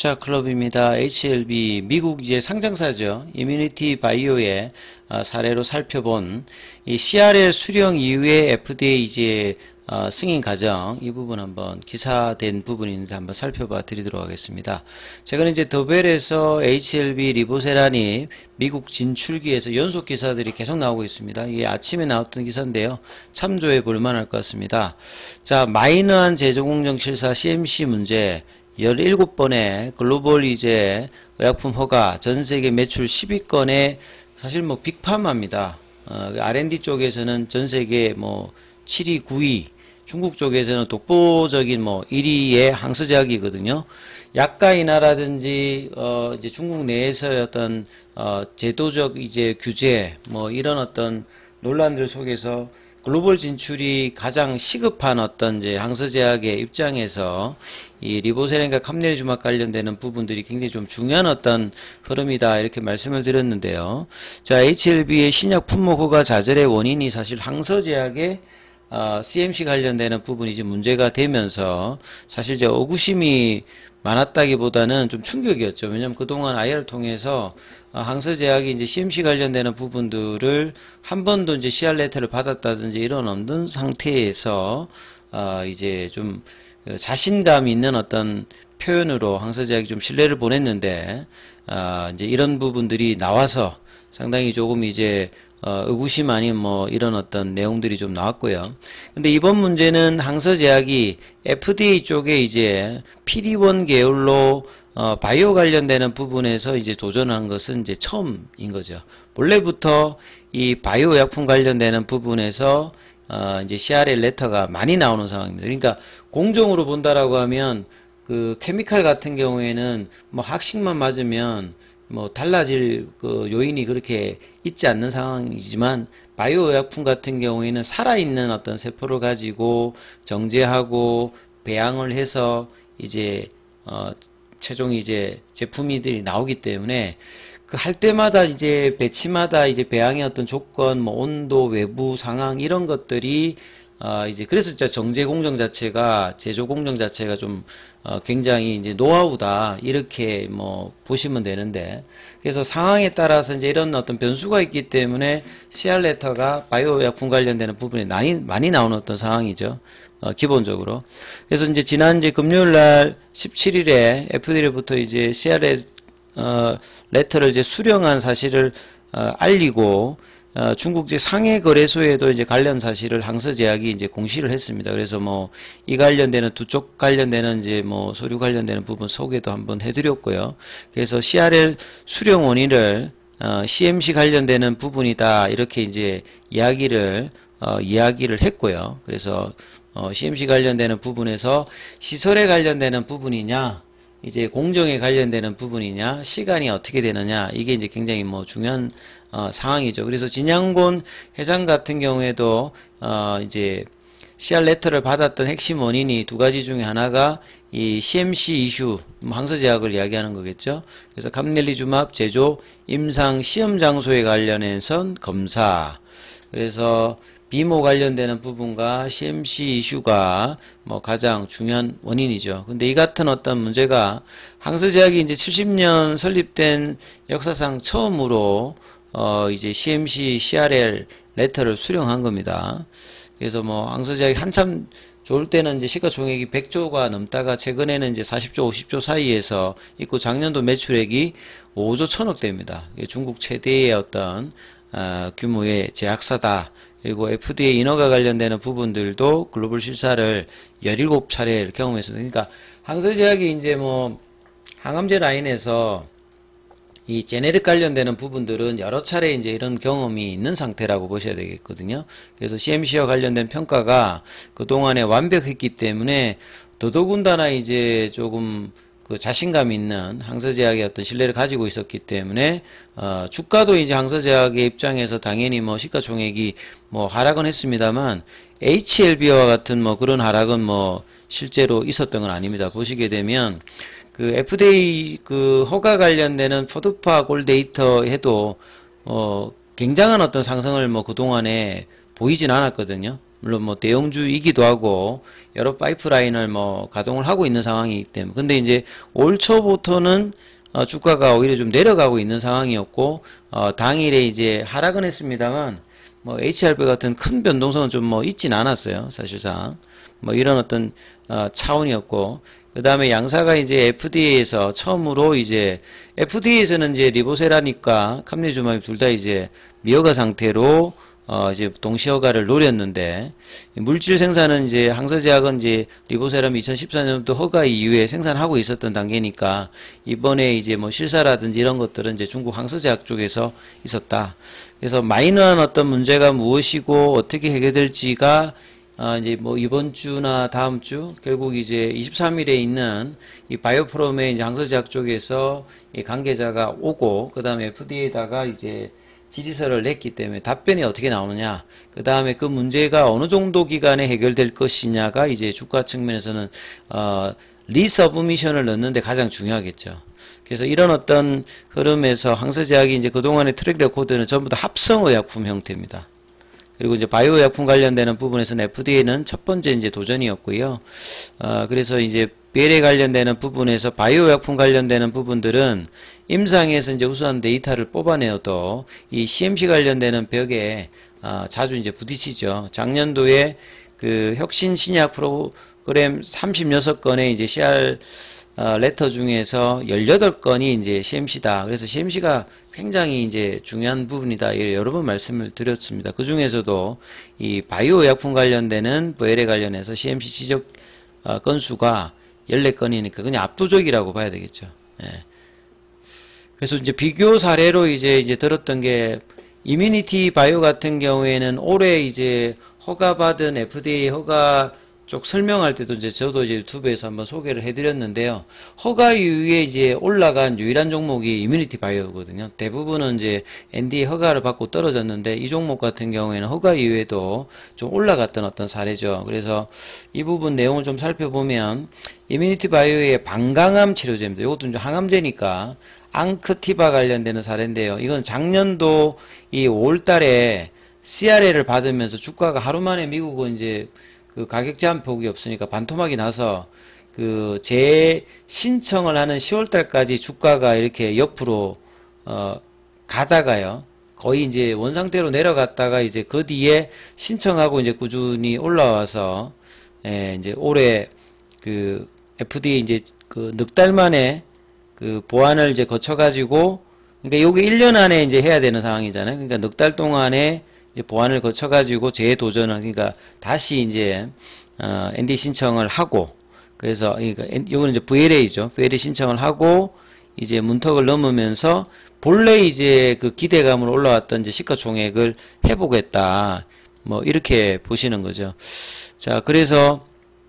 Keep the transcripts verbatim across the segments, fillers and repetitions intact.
투자클럽입니다. 에이치엘비 미국 이제 상장사죠. 이뮤니티 바이오의 어, 사례로 살펴본 이 씨알엘 수령 이후에 에프디에이 이제 어, 승인 과정 이 부분 한번 기사된 부분이 있는데 한번 살펴봐 드리도록 하겠습니다. 최근에 이제 더벨에서 에이치엘비 리보세라니 미국 진출기에서 연속 기사들이 계속 나오고 있습니다. 이게 아침에 나왔던 기사인데요. 참조해 볼 만할 것 같습니다. 자, 마이너한 제조공정 실사 씨엠씨 문제 열일곱 번의 글로벌 이제 의약품 허가 전세계 매출 십 위권에 사실 뭐 빅파마입니다. 어, 알앤디 쪽에서는 전세계 뭐 칠 위, 구 위, 중국 쪽에서는 독보적인 뭐 일 위의 항서제약이거든요. 약가 인하라든지 어 이제 중국 내에서의 어떤 어 제도적 이제 규제 뭐 이런 어떤 논란들 속에서 글로벌 진출이 가장 시급한 어떤 이제 항서제약의 입장에서 이 리보세렌과 캄넬주막 관련되는 부분들이 굉장히 좀 중요한 어떤 흐름이다 이렇게 말씀을 드렸는데요. 자, 에이치엘비의 신약 품목 허가 좌절의 원인이 사실 항서제약의 어, 씨엠씨 관련되는 부분이 이제 문제가 되면서 사실 이제 의구심이 많았다기보다는 좀 충격이었죠. 왜냐하면 그동안 아이알을 통해서 어, 항서제약이 이제 씨엠씨 관련되는 부분들을 한 번도 이제 씨알 레터를 받았다든지 이런 없는 상태에서 어, 이제 좀 자신감 있는 어떤 표현으로 항서제약이 좀 신뢰를 보냈는데 어, 이제 이런 부분들이 나와서 상당히 조금 이제 어, 의구심 아닌 뭐 이런 어떤 내용들이 좀 나왔고요. 근데 이번 문제는 항서제약이 에프디에이 쪽에 이제 피디 원 계열로 어, 바이오 관련되는 부분에서 이제 도전한 것은 이제 처음인 거죠. 원래부터 이 바이오 약품 관련되는 부분에서 어, 이제 씨알엘 레터가 많이 나오는 상황입니다. 그러니까 공정으로 본다라고 하면 그 케미칼 같은 경우에는 뭐 학식만 맞으면 뭐 달라질 그 요인이 그렇게 있지 않는 상황이지만 바이오 의약품 같은 경우에는 살아있는 어떤 세포를 가지고 정제하고 배양을 해서 이제 어 최종 이제 제품이들이 나오기 때문에 그 할 때마다 이제 배치마다 이제 배양의 어떤 조건, 뭐 온도, 외부 상황 이런 것들이 어 이제 그래서 진짜 정제 공정 자체가 제조 공정 자체가 좀 어 굉장히 이제 노하우다 이렇게 뭐 보시면 되는데 그래서 상황에 따라서 이제 이런 어떤 변수가 있기 때문에 씨알 레터가 바이오 약품 관련되는 부분에 많이 많이 나오는 어떤 상황이죠. 어 기본적으로. 그래서 이제 지난 이제 금요일 날 십칠 일에 에프디에이로부터 이제 씨알 어 레터를 이제 수령한 사실을 어 알리고 어, 중국 제 상해 거래소에도 이제 관련 사실을 항서제약이 이제 공시를 했습니다. 그래서 뭐 이 관련되는 두 쪽 관련되는 이제 뭐 서류 관련되는 부분 소개도 한번 해드렸고요. 그래서 씨알엘 수령 원인을 어, 씨엠씨 관련되는 부분이다 이렇게 이제 이야기를 어, 이야기를 했고요. 그래서 어, 씨엠씨 관련되는 부분에서 시설에 관련되는 부분이냐 이제 공정에 관련되는 부분이냐 시간이 어떻게 되느냐 이게 이제 굉장히 뭐 중요한 어, 상황이죠. 그래서 진양곤 회장 같은 경우에도 어, 이제 씨알 레터를 받았던 핵심 원인이 두 가지 중에 하나가 이 씨엠씨 이슈 뭐 항서제약을 이야기하는 거겠죠. 그래서 캄넬리주맙 제조 임상 시험 장소에 관련해선 검사 그래서 비모 관련되는 부분과 씨엠씨 이슈가 뭐 가장 중요한 원인이죠. 근데 이 같은 어떤 문제가 항서제약이 이제 칠십 년 설립된 역사상 처음으로 어 이제 씨엠씨 씨알엘 레터를 수령한 겁니다. 그래서 뭐 항서제약이 한참 좋을 때는 이제 시가총액이 백조가 넘다가 최근에는 이제 사십조, 오십조 사이에서 있고 작년도 매출액이 오조 천억대입니다. 중국 최대의 어떤 어, 규모의 제약사다. 그리고 에프디에이 인허가 관련되는 부분들도 글로벌 실사를 열일곱 차례 경험했습니다. 그러니까 항서제약이 이제 뭐 항암제 라인에서 이 제네릭 관련되는 부분들은 여러 차례 이제 이런 경험이 있는 상태라고 보셔야 되겠거든요. 그래서 씨엠씨와 관련된 평가가 그동안에 완벽했기 때문에 더더군다나 이제 조금 그 자신감 있는 항서제약의 어떤 신뢰를 가지고 있었기 때문에 어 주가도 이제 항서제약의 입장에서 당연히 뭐 시가총액이 뭐 하락은 했습니다만 에이치엘비와 같은 뭐 그런 하락은 뭐 실제로 있었던 건 아닙니다. 보시게 되면 그 에프디에이 그 허가 관련되는 포드파 골데이터 해도 어 굉장한 어떤 상승을 뭐 그동안에 보이진 않았거든요. 물론 뭐 대형주이기도 하고 여러 파이프라인을 뭐 가동을 하고 있는 상황이기 때문에. 근데 이제 올 초부터는 어, 주가가 오히려 좀 내려가고 있는 상황이었고, 어, 당일에 이제 하락은 했습니다만, 뭐, 에이치알비 같은 큰 변동성은 좀 뭐 있진 않았어요, 사실상. 뭐, 이런 어떤, 어, 차원이었고, 그 다음에 양사가 이제 에프디에이에서 처음으로 이제, 에프디에이에서는 이제 리보세라니까 캄리주마입 둘 다 이제 미허가 상태로 어, 이제 동시 허가를 노렸는데, 물질 생산은 이제 항서제약은 이제 리보세람 이천십사 년도 허가 이후에 생산하고 있었던 단계니까, 이번에 이제 뭐 실사라든지 이런 것들은 이제 중국 항서제약 쪽에서 있었다. 그래서 마이너한 어떤 문제가 무엇이고 어떻게 해결될지가 어, 이제 뭐 이번 주나 다음 주, 결국 이제 이십삼 일에 있는 이 바이오프롬의 이제 항서제약 쪽에서 이 관계자가 오고, 그 다음에 에프디에이에다가 이제 질의서를 냈기 때문에 답변이 어떻게 나오느냐, 그 다음에 그 문제가 어느 정도 기간에 해결될 것이냐가 이제 주가 측면에서는 어, 리서브미션을 넣는데 가장 중요하겠죠. 그래서 이런 어떤 흐름에서 항서제약이 이제 그동안의 트랙 레코드는 전부 다 합성의약품 형태입니다. 그리고 이제 바이오 약품 관련되는 부분에서는 에프디에이는 첫 번째 이제 도전이었고요. 어, 그래서 이제 비엘에 관련되는 부분에서 바이오 약품 관련되는 부분들은 임상에서 이제 우수한 데이터를 뽑아내어도 이 씨엠씨 관련되는 벽에 어, 자주 이제 부딪히죠. 작년도에 그 혁신 신약 프로그램 삼십육 건의 이제 씨알 어, 레터 중에서 십팔 건이 이제 씨엠씨다. 그래서 씨엠씨가 굉장히 이제 중요한 부분이다. 여러 번 말씀을 드렸습니다. 그 중에서도 이 바이오 약품 관련되는 비엘에 관련해서 씨엠씨 지적 어, 건수가 십사 건이니까 그냥 압도적이라고 봐야 되겠죠. 예. 그래서 이제 비교 사례로 이제 이제 들었던 게 이뮤니티 바이오 같은 경우에는 올해 이제 허가받은 에프디에이 허가 쪽 설명할 때도 이제 저도 이제 유튜브에서 한번 소개를 해드렸는데요. 허가 이후에 이제 올라간 유일한 종목이 이뮤니티 바이오거든요. 대부분은 이제 엔디에이 허가를 받고 떨어졌는데 이 종목 같은 경우에는 허가 이후에도 좀 올라갔던 어떤 사례죠. 그래서 이 부분 내용을 좀 살펴보면 이뮤니티 바이오의 방광암 치료제입니다. 이것도 이제 항암제니까 앙크티바 관련되는 사례인데요. 이건 작년도 이 오월달에 씨알엘을 받으면서 주가가 하루 만에 미국은 이제 그 가격 제한 폭이 없으니까 반토막이 나서 그 재신청을 하는 시월달까지 주가가 이렇게 옆으로 어 가다가요, 거의 이제 원상태로 내려갔다가 이제 그 뒤에 신청하고 이제 꾸준히 올라와서 예 이제 올해 그 에프디에이 이제 그 넉 달 만에 그 보완을 이제 거쳐가지고, 그러니까 요게 일 년 안에 이제 해야 되는 상황이잖아요. 그러니까 넉 달 동안에 이제 보완을 거쳐가지고 재도전을, 그러니까 다시 이제 어, 엔디에이 신청을 하고, 그래서 그러니까 이거는 이제 브이엘에이죠. 브이엘에이 신청을 하고 이제 문턱을 넘으면서 본래 이제 그 기대감으로 올라왔던 이제 시가총액을 해보겠다. 뭐 이렇게 보시는 거죠. 자, 그래서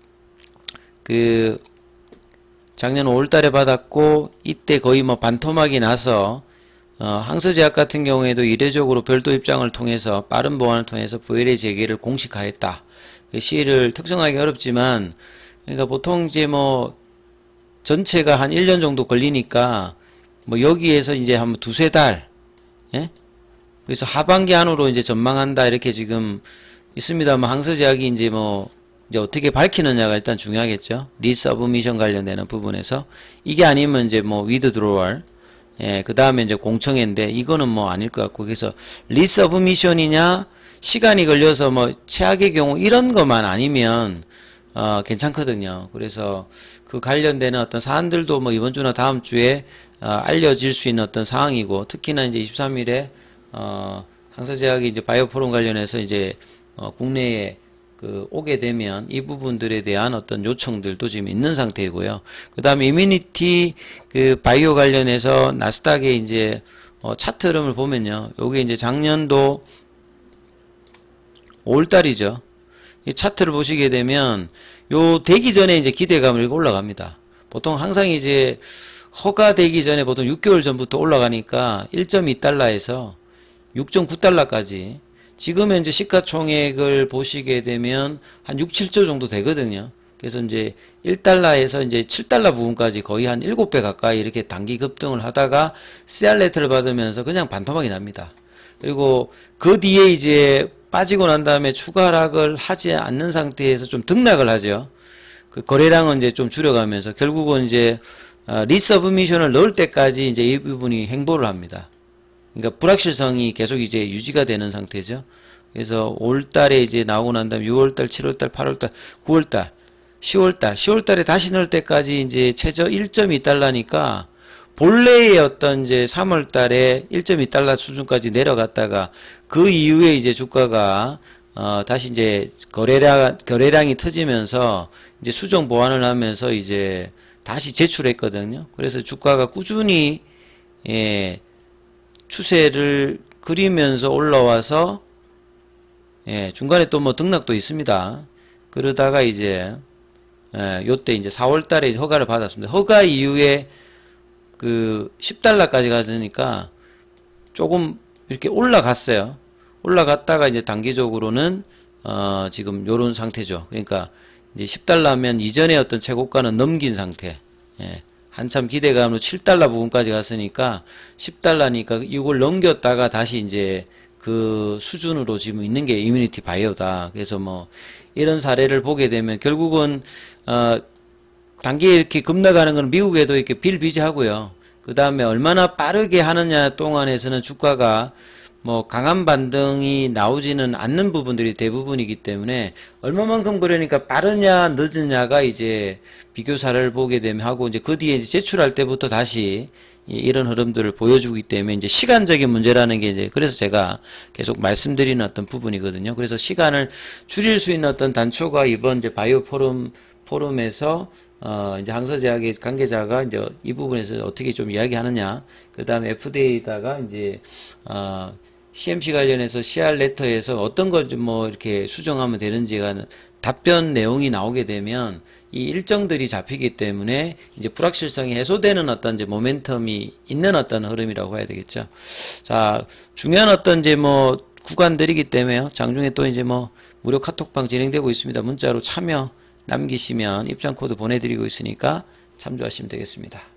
그 작년 오월달에 받았고 이때 거의 뭐 반토막이 나서 어, 항서제약 같은 경우에도 이례적으로 별도 입장을 통해서 빠른 보완을 통해서 브이엘에이 재개를 공식화했다. 그 시일을 특정하기 어렵지만, 그러니까 보통 이제 뭐 전체가 한 일 년 정도 걸리니까 뭐 여기에서 이제 한 두세 달, 예? 그래서 하반기 안으로 이제 전망한다 이렇게 지금 있습니다만, 항서제약이 이제 뭐 이제 어떻게 밝히느냐가 일단 중요하겠죠. 리서브미션 관련되는 부분에서 이게 아니면 이제 뭐 위드드로얼, 예, 그 다음에 이제 공청회인데 이거는 뭐 아닐 것 같고, 그래서 리서브미션이냐 시간이 걸려서 뭐 최악의 경우 이런 것만 아니면 어 괜찮거든요. 그래서 그 관련되는 어떤 사안들도 뭐 이번 주나 다음 주에 어 알려질 수 있는 어떤 상황이고, 특히나 이제 이십삼 일에 어 항서제약이 이제 바이오포럼 관련해서 이제 어 국내에 그 오게 되면 이 부분들에 대한 어떤 요청들도 지금 있는 상태이고요. 그 다음에 이뮤니티 그 바이오 관련해서 나스닥의 이제 어 차트 흐름을 보면요, 요게 이제 작년도 오월달이죠. 이 차트를 보시게 되면 요 되기 전에 이제 기대감을 이렇게 올라갑니다. 보통 항상 이제 허가되기 전에 보통 육 개월 전부터 올라가니까 일 점 이 달러에서 육 점 구 달러까지, 지금 현재 시가총액을 보시게 되면 한 육, 칠조 정도 되거든요. 그래서 이제 일 달러에서 이제 칠 달러 부분까지 거의 한 일곱 배 가까이 이렇게 단기 급등을 하다가 씨알 레터를 받으면서 그냥 반토막이 납니다. 그리고 그 뒤에 이제 빠지고 난 다음에 추가 하락을 하지 않는 상태에서 좀 등락을 하죠. 그 거래량은 이제 좀 줄여가면서 결국은 이제 어, 리서브미션을 넣을 때까지 이제 이 부분이 행보를 합니다. 그러니까 불확실성이 계속 이제 유지가 되는 상태죠. 그래서 오월달에 이제 나오고 난 다음에 유월달, 칠월달, 팔월달, 구월달, 시월달, 시월달에 다시 넣을 때까지 이제 최저 일 점 이 달러니까 본래의 어떤 이제 삼월달에 일 점 이 달러 수준까지 내려갔다가 그 이후에 이제 주가가 어 다시 이제 거래량 거래량이 터지면서 이제 수정 보완을 하면서 이제 다시 제출했거든요. 그래서 주가가 꾸준히 예, 추세를 그리면서 올라와서 예, 중간에 또 뭐 등락도 있습니다. 그러다가 이제 예, 요때 이제 사월달에 허가를 받았습니다. 허가 이후에 그 십 달러까지 가니까 조금 이렇게 올라갔어요. 올라갔다가 이제 단기적으로는 어 지금 요런 상태죠. 그러니까 이제 십 달러면 이전의 어떤 최고가는 넘긴 상태. 예. 한참 기대감으로 칠 달러 부분까지 갔으니까 십 달러니까 이걸 넘겼다가 다시 이제 그 수준으로 지금 있는 게 이뮤니티 바이오다. 그래서 뭐 이런 사례를 보게 되면 결국은 어 단기에 이렇게 급락하는 건 미국에도 이렇게 빌비재하고요. 그 다음에 얼마나 빠르게 하느냐 동안에서는 주가가 뭐 강한 반등이 나오지는 않는 부분들이 대부분이기 때문에 얼마만큼 그러니까 빠르냐 늦으냐가 이제 비교사를 보게 되면 하고 이제 그 뒤에 이제 제출할 때부터 다시 이런 흐름들을 보여주기 때문에 이제 시간적인 문제라는 게 이제 그래서 제가 계속 말씀드리는 어떤 부분이거든요. 그래서 시간을 줄일 수 있는 어떤 단초가 이번 이제 바이오 포럼 포럼에서 어, 이제 항서제약의 관계자가 이제 이 부분에서 어떻게 좀 이야기하느냐. 그 다음에 에프디에이다가 이제, 어, 씨엠씨 관련해서 씨알 레터에서 어떤 걸 좀 뭐 이렇게 수정하면 되는지가 답변 내용이 나오게 되면 이 일정들이 잡히기 때문에 이제 불확실성이 해소되는 어떤 이제 모멘텀이 있는 어떤 흐름이라고 해야 되겠죠. 자, 중요한 어떤 이제 뭐 구간들이기 때문에요. 장중에 또 이제 뭐 무료 카톡방 진행되고 있습니다. 문자로 참여 남기시면 입장 코드 보내드리고 있으니까 참조하시면 되겠습니다.